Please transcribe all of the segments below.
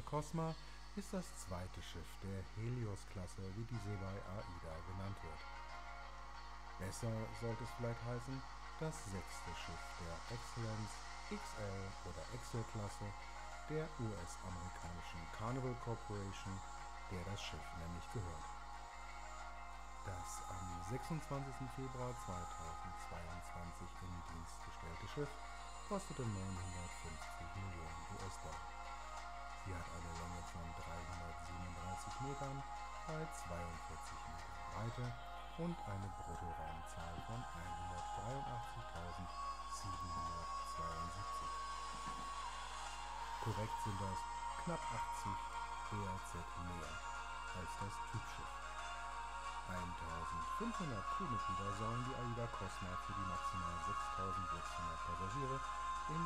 Cosma ist das zweite Schiff der Helios-Klasse, wie diese bei AIDA genannt wird. Besser sollte es vielleicht heißen, das sechste Schiff der Excellence XL oder Excel-Klasse der US-amerikanischen Carnival Corporation, der das Schiff nämlich gehört. Das am 26. Februar 2022 in Dienst gestellte Schiff kostete 950 Millionen US-Dollar. Sie hat eine Länge von 337 Metern bei 42 Metern Breite und eine Bruttoraumzahl von 183.772. Korrekt sind das knapp 80 BRZ mehr als das Typschiff. 1500 Crewmitglieder sollen die AIDA Cosma für die maximal 6600 Passagiere in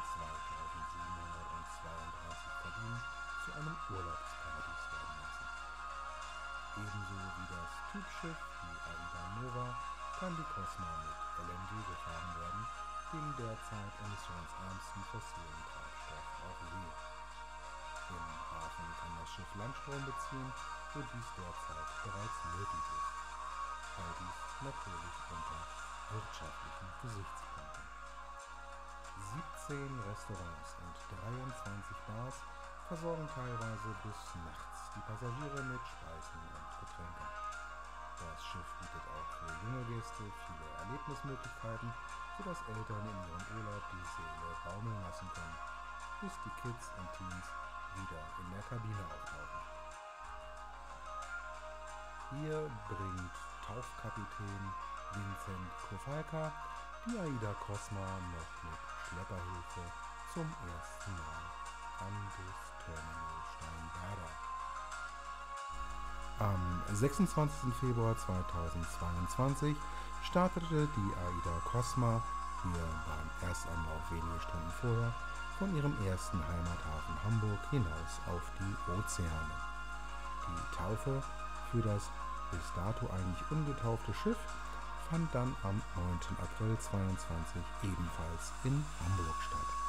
2732 Kabinen zu einem Urlaubsparadies werden lassen. Ebenso wie das Typschiff, die AIDA Nova, kann die Cosma mit LNG gefahren werden, dem derzeit emissionsärmsten fossilen Treibstoff auf See. Im Hafen kann das Schiff Landstrom beziehen, wo dies derzeit bereits möglich ist. All dies natürlich unter wirtschaftlichen Gesichtspunkten. 17 Restaurants und 23 Bars versorgen teilweise bis nachts die Passagiere mit Speisen und Getränken. Das Schiff bietet auch für junge Gäste viele Erlebnismöglichkeiten, sodass Eltern in ihrem Urlaub die Seele baumeln lassen können, bis die Kids und Teens wieder in der Kabine auftauchen. Hier bringt Tauchkapitän Vincent Kofalka die AIDA Cosma noch mit Schlepperhilfe zum ersten Mal an das Terminal Steinwerder. Am 26. Februar 2022 startete die AIDA Cosma hier beim Erstanlauf wenige Stunden vorher von ihrem ersten Heimathafen Hamburg hinaus auf die Ozeane. Die Taufe für das bis dato eigentlich ungetaufte Schiff fand dann am 9. April 2022 ebenfalls in Hamburg statt.